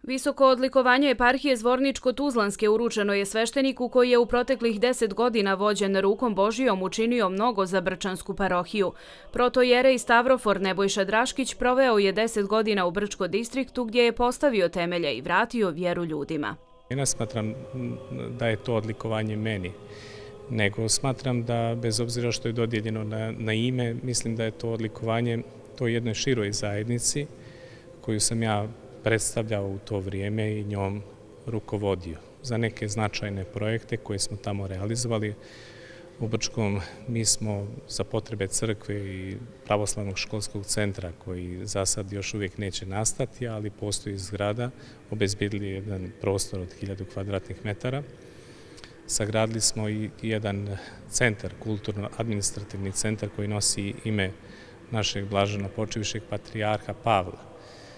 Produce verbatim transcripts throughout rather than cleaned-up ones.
Visoko odlikovanje eparhije Zvorničko-Tuzlanske uručeno je svešteniku koji je u proteklih deset godina vođen rukom Božijom učinio mnogo za Brčansku parohiju. Protojerej Stavrofor Nebojša Draškić proveo je deset godina u Brčko distriktu gdje je postavio temelje i vratio vjeru ljudima. Ne smatram da je to odlikovanje meni, nego smatram da bez obzira što je dodijeljeno na, na ime, mislim da je to odlikovanje to jednoj široj zajednici koju sam ja predstavljao u to vrijeme i njom rukovodio. Za neke značajne projekte koje smo tamo realizovali u Brčkom, mi smo za potrebe crkve i pravoslavnog školskog centra, koji za sad još uvijek neće nastati, ali postoji zgrada, obezbedili jedan prostor od hiljadu kvadratnih metara. Sagradili smo i jedan centar, kulturno-administrativni centar koji nosi ime našeg blaženopočivšeg patrijarha Pavla.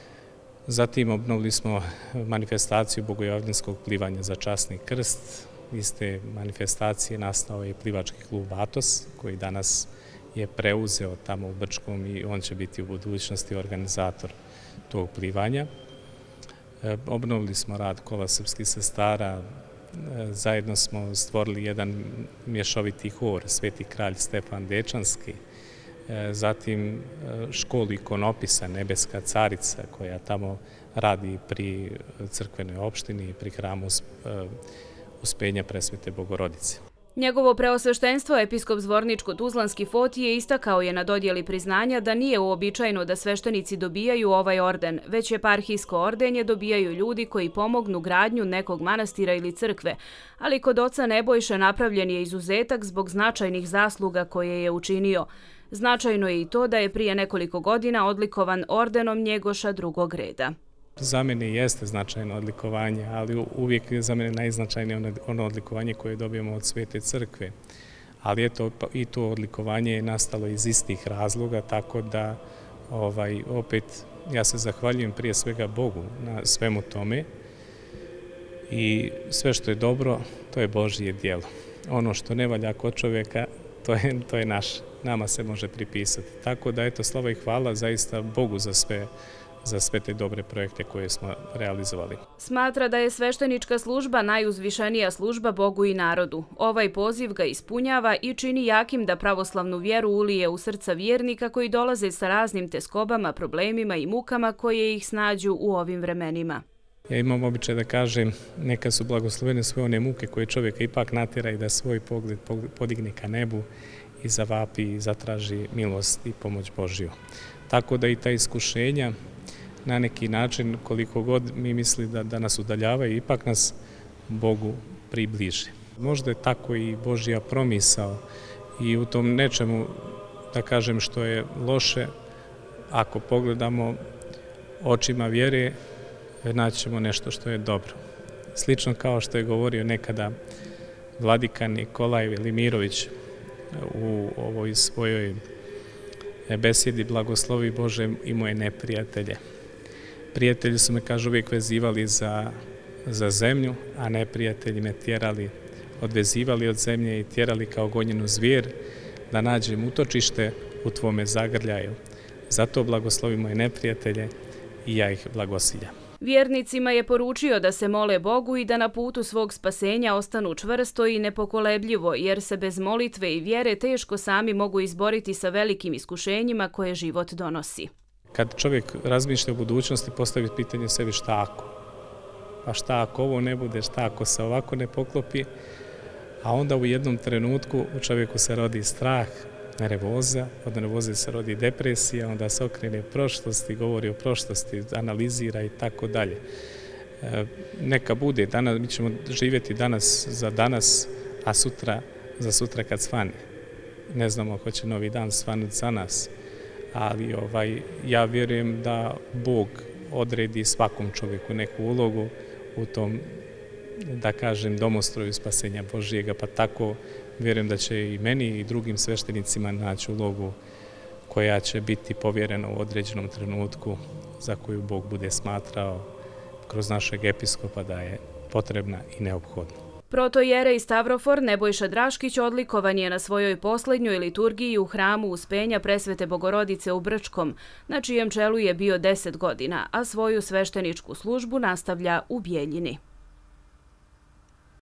Zatim obnovili smo manifestaciju bogojavljanskog plivanja za časni krst. Iz te manifestacije nastao je plivački klub Atos, koji danas je preuzeo tamo u Brčkom i on će biti u budućnosti organizator tog plivanja. Obnovili smo rad kola srpskih sestara, zajedno smo stvorili jedan mješoviti hor, Sveti kralj Stefan Dečanski, zatim školu ikonopisa Nebeska carica koja tamo radi pri crkvenoj opštini i pri hramu Uspenja Presvete Bogorodice. Njegovo preosveštenstvo, episkop Zvorničko-Tuzlanski Fotije, istakao je na dodjeli priznanja da nije uobičajeno da sveštenici dobijaju ovaj orden, već eparhijsko ordenje dobijaju ljudi koji pomognu gradnju nekog manastira ili crkve, ali kod oca Nebojše napravljen je izuzetak zbog značajnih zasluga koje je učinio. Značajno je i to da je prije nekoliko godina odlikovan ordenom Njegoša drugog reda. Za mene jeste značajno odlikovanje, ali uvijek je za mene najznačajnije ono odlikovanje koje dobijemo od Svete crkve. Ali eto, i to odlikovanje je nastalo iz istih razloga, tako da ovaj, opet ja se zahvaljujem prije svega Bogu na svemu tome i sve što je dobro, to je Božje djelo. Ono što ne valja kod čovjeka, to je, to je naš, nama se može pripisati. Tako da eto, slava i hvala zaista Bogu za sve za sve te dobre projekte koje smo realizovali. Smatra da je sveštenička služba najuzvišenija služba Bogu i narodu. Ovaj poziv ga ispunjava i čini jakim da pravoslavnu vjeru ulije u srca vjernika koji dolaze sa raznim teskobama, problemima i mukama koje ih snađu u ovim vremenima. Ja imam običaj da kažem, neka su blagoslovene sve one muke koje čovjeka ipak natjera i da svoj pogled podigne ka nebu i zavapi i zatraži milost i pomoć Božju. Tako da i ta iskušenja na neki način, koliko god mi misli da, da nas udaljavaju, ipak nas Bogu približe. Možda je tako i Božja promisao i u tom nečemu, da kažem, što je loše, ako pogledamo očima vjere, naćemo nešto što je dobro. Slično kao što je govorio nekada vladika Nikolaj Velimirović u ovoj svojoj besjedi Blagoslovi Bože i moje neprijatelje. Prijatelji su me, kažu, uvijek vezivali za, za zemlju, a neprijatelji me tjerali, odvezivali od zemlje i tjerali kao gonjenu zvijer da nađem utočište u tvome zagrljaju. Zato blagoslovi moje neprijatelje i ja ih blagosiljam. Vjernicima je poručio da se mole Bogu i da na putu svog spasenja ostanu čvrsto i nepokolebljivo, jer se bez molitve i vjere teško sami mogu izboriti sa velikim iskušenjima koje život donosi. Kad čovjek razmišlja o budućnosti, postavi pitanje sebi šta ako. Pa šta ako ovo ne bude, šta ako se ovako ne poklopi, a onda u jednom trenutku u čovjeku se rodi strah, nervoza, od nervoze se rodi depresija, onda se okrene prošlosti, govori o prošlosti, analizira i tako dalje. Neka bude, danas, mi ćemo živjeti danas za danas, a sutra za sutra kad svane. Ne znamo ako će novi dan svanuti za nas, ali ovaj, ja vjerujem da Bog odredi svakom čovjeku neku ulogu u tom, da kažem, domostroju spasenja Božijega, pa tako vjerujem da će i meni i drugim sveštenicima naći ulogu koja će biti povjerena u određenom trenutku za koju Bog bude smatrao kroz našeg episkopa da je potrebna i neophodna. Protojerej Stavrofor Nebojša Draškić odlikovan je na svojoj poslednjoj liturgiji u hramu Uspenja Presvete Bogorodice u Brčkom, na čijem čelu je bio deset godina, a svoju svešteničku službu nastavlja u Bjeljini.